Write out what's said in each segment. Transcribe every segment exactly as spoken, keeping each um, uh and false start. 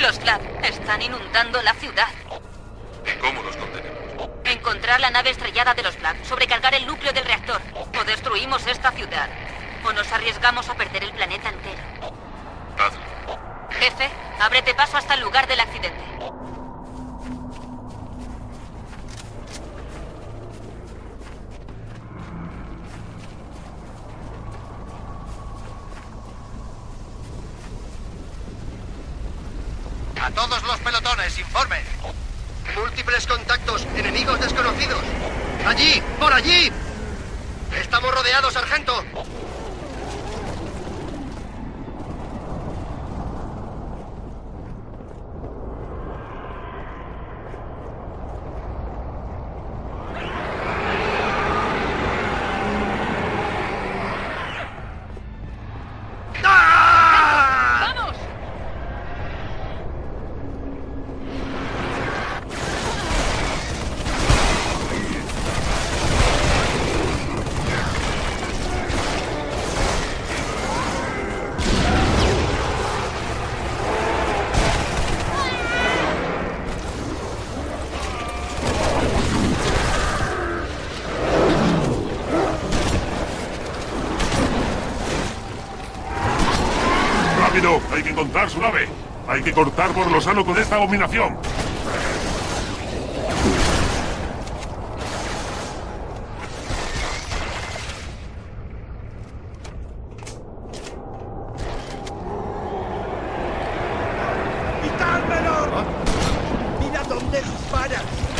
Los Clap están inundando la ciudad. ¿Y cómo los contenemos? Encontrar la nave estrellada de los Clap, sobrecargar el núcleo del reactor. O destruimos esta ciudad. O nos arriesgamos a perder el planeta entero. Hazlo. Jefe, ábrete paso hasta el lugar del accidente. A todos los pelotones, informe. Múltiples contactos, enemigos desconocidos. ¡Allí! ¡Por allí! Estamos rodeados, sargento. Hay que encontrar su nave. Hay que cortar por lo sano con esta abominación. ¡Quitármelo! ¡Mira dónde dispara!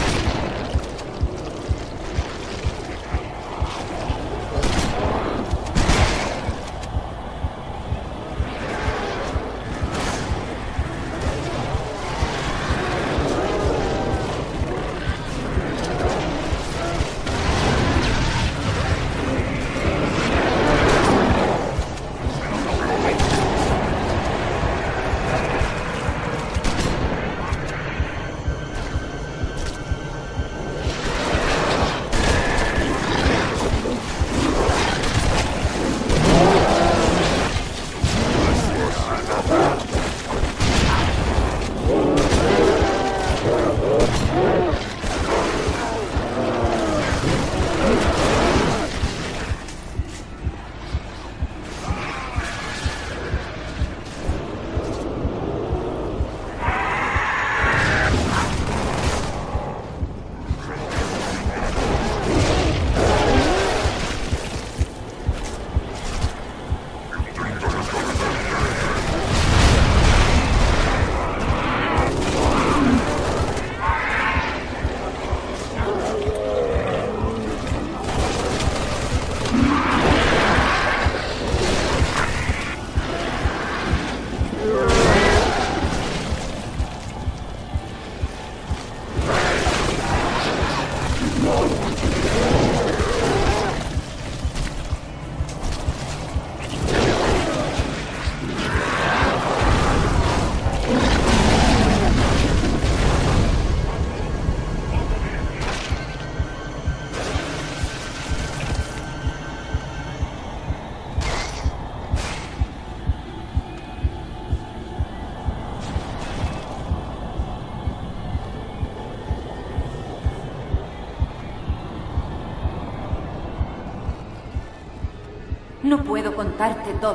No puedo contarte todo.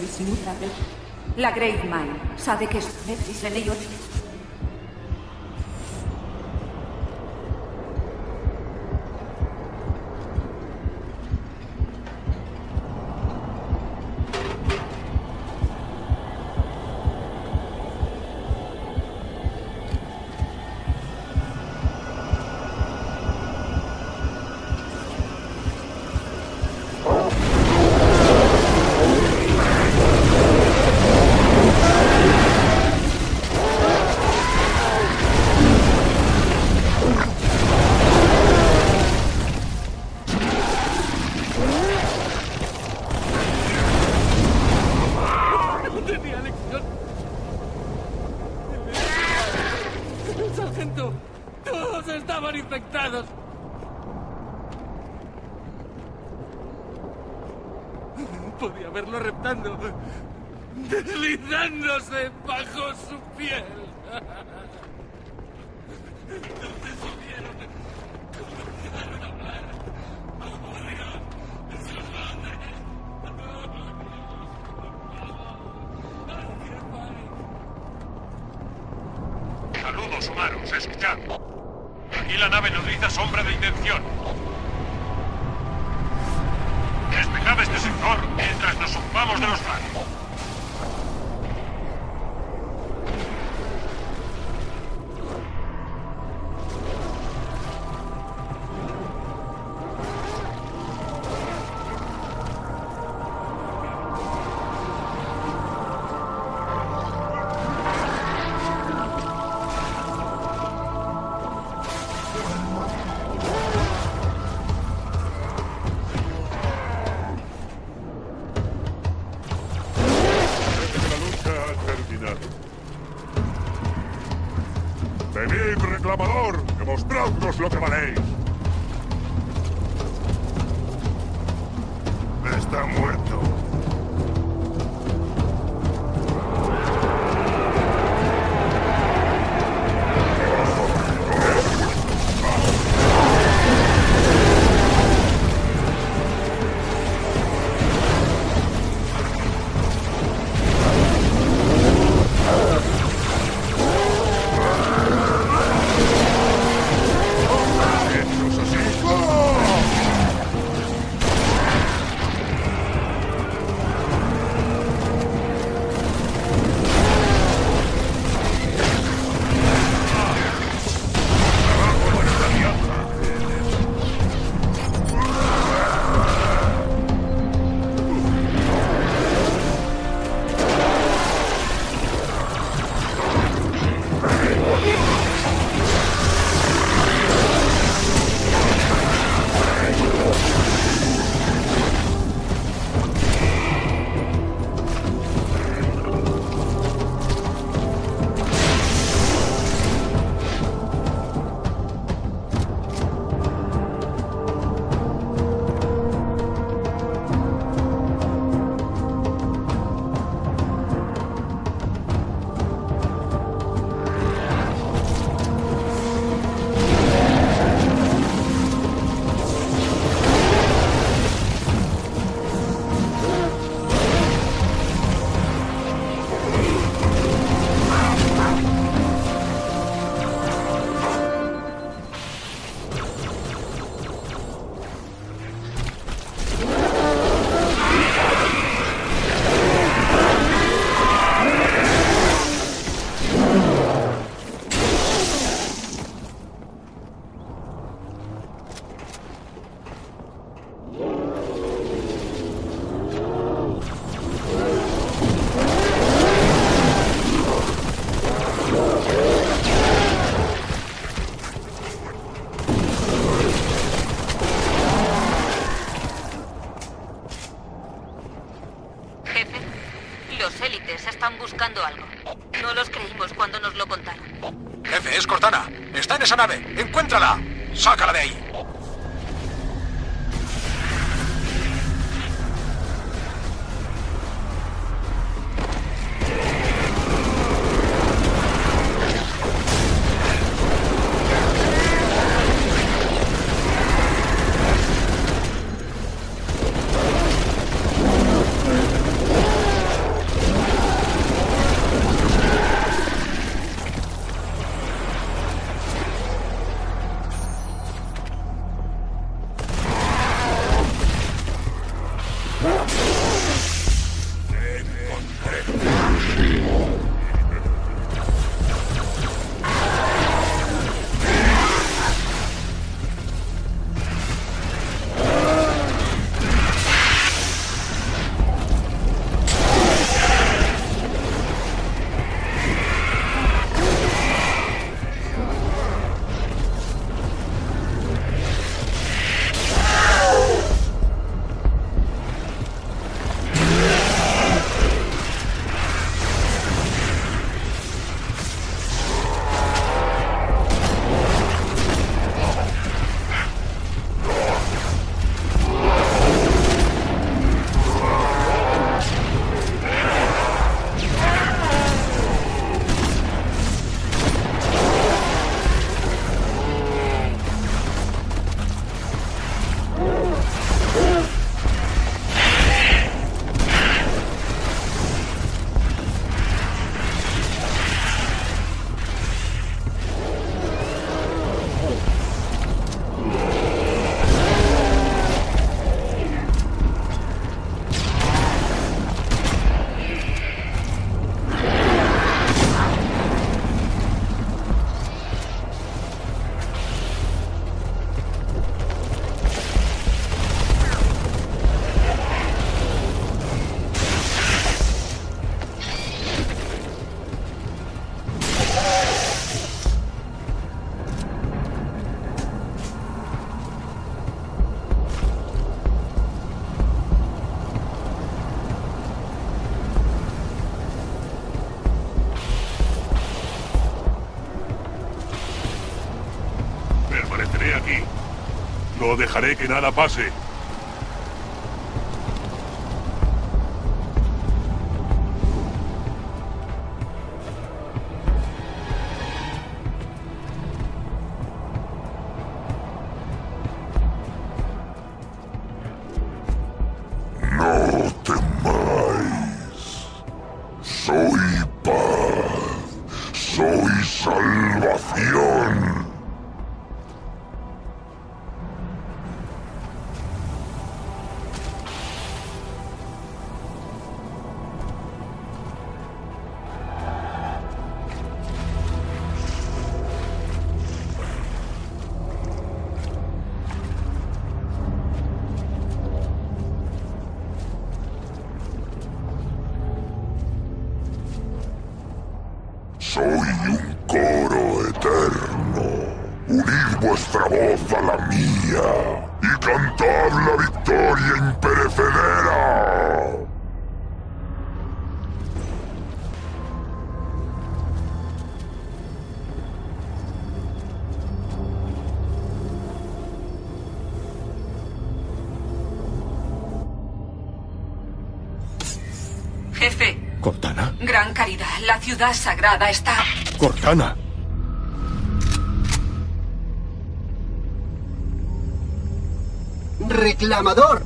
La Great Mind sabe que es Netflix en ello. ¡Todos estaban infectados! Podía verlo reptando. deslizándose bajo su piel. Saludos, humanos, escuchad. Aquí la nave nodriza Sombra de Intención. Despejad este sector mientras nos ocupamos de los flancos. ¡Venid, reclamador! ¡Demostradnos lo que valéis! Está muerto. Están buscando algo. No los creímos cuando nos lo contaron. Jefe, es Cortana. Está en esa nave. ¡Encuéntrala! ¡Sácala de ahí! No dejaré que nada pase. No temáis. Soy paz. Soy salvación. Soy un coro eterno. Unid vuestra voz a la mía y cantad la victoria imperecedera. Jefe. ¿Cortana? Gran Caridad, la ciudad sagrada está... ¡Cortana! ¡Reclamador!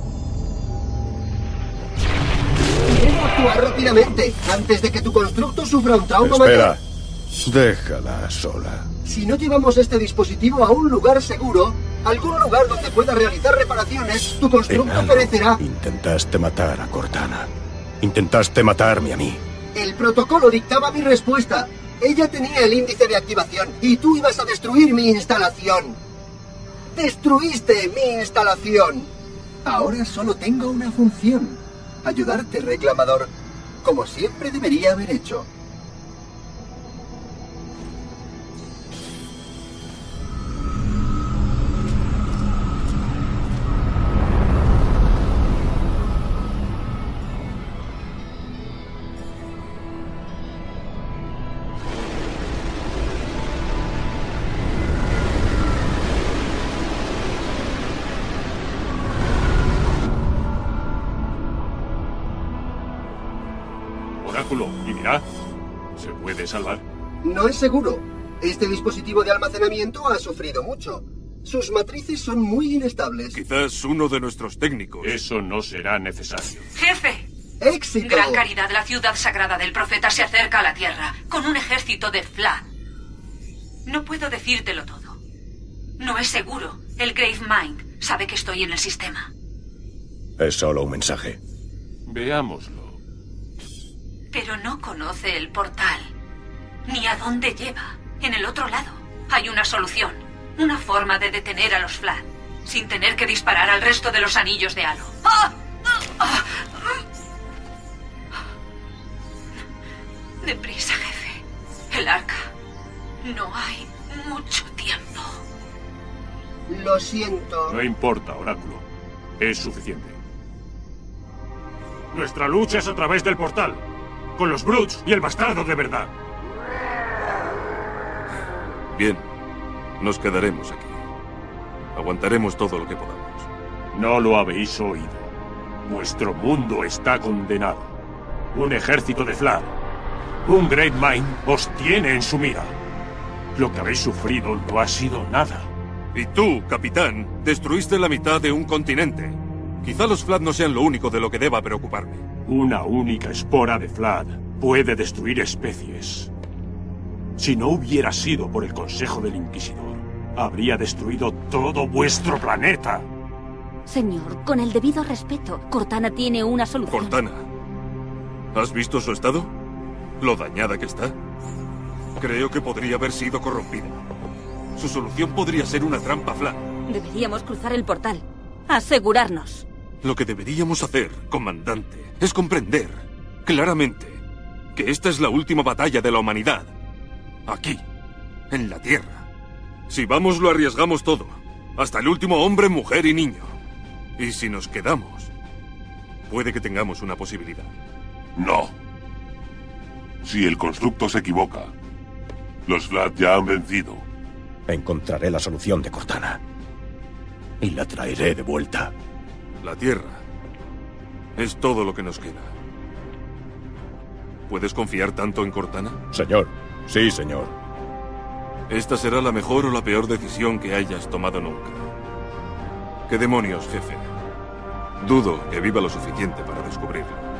Debo actuar rápidamente, antes de que tu constructo sufra un trauma Espera. mayor. Déjala sola. Si no llevamos este dispositivo a un lugar seguro, algún lugar donde pueda realizar reparaciones, tu constructo Enano, perecerá. intentaste matar a Cortana. Intentaste matarme a mí. El protocolo dictaba mi respuesta. Ella tenía el índice de activación y tú ibas a destruir mi instalación. Destruiste mi instalación. Ahora solo tengo una función. Ayudarte, reclamador. Como siempre debería haber hecho. Oráculo, y mira, ¿se puede salvar? No es seguro. Este dispositivo de almacenamiento ha sufrido mucho. Sus matrices son muy inestables. Quizás uno de nuestros técnicos. Eso no será necesario. Jefe. ¡Éxito! Gran Caridad, la ciudad sagrada del profeta se acerca a la Tierra con un ejército de Vlad. No puedo decírtelo todo. No es seguro. El Gravemind sabe que estoy en el sistema. Es solo un mensaje. Veámoslo. Pero no conoce el portal, ni a dónde lleva. En el otro lado hay una solución, una forma de detener a los Vlad, sin tener que disparar al resto de los anillos de Halo. ¡Ah! ¡Ah! Deprisa, jefe. El arca. No hay mucho tiempo. Lo siento. No importa, Oráculo. Es suficiente. Nuestra lucha es a través del portal. Con los Brutes y el bastardo de verdad. Bien, nos quedaremos aquí. Aguantaremos todo lo que podamos. No lo habéis oído. Vuestro mundo está condenado. Un ejército de Vlad, un Gravemind os tiene en su mira. Lo que habéis sufrido no ha sido nada. Y tú, capitán, destruiste la mitad de un continente. Quizá los Vlad no sean lo único de lo que deba preocuparme. Una única espora de Vlad puede destruir especies. Si no hubiera sido por el consejo del Inquisidor, habría destruido todo vuestro planeta. Señor, con el debido respeto, Cortana tiene una solución. Cortana, ¿has visto su estado? ¿Lo dañada que está? Creo que podría haber sido corrompida. Su solución podría ser una trampa Vlad. Deberíamos cruzar el portal. Asegurarnos. Lo que deberíamos hacer, comandante, es comprender claramente que esta es la última batalla de la humanidad. Aquí, en la Tierra. Si vamos, lo arriesgamos todo. Hasta el último hombre, mujer y niño. Y si nos quedamos, puede que tengamos una posibilidad. No. Si el constructo se equivoca, los Vlad ya han vencido. Encontraré la solución de Cortana. Y la traeré de vuelta. La Tierra es todo lo que nos queda. ¿Puedes confiar tanto en Cortana? Señor. Sí, señor. Esta será la mejor o la peor decisión que hayas tomado nunca. ¿Qué demonios, jefe? Dudo que viva lo suficiente para descubrirlo.